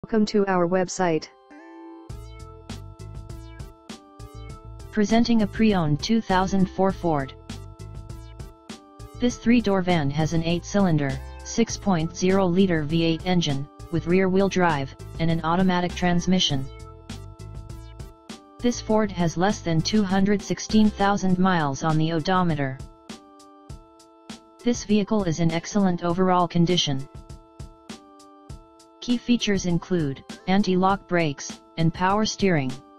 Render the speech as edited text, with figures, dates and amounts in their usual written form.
Welcome to our website. Presenting a pre-owned 2004 Ford. This 3-door van has an 8-cylinder, 6.0-liter V8 engine, with rear-wheel drive, and an automatic transmission. This Ford has less than 216,000 miles on the odometer. This vehicle is in excellent overall condition. Key features include anti-lock brakes and power steering.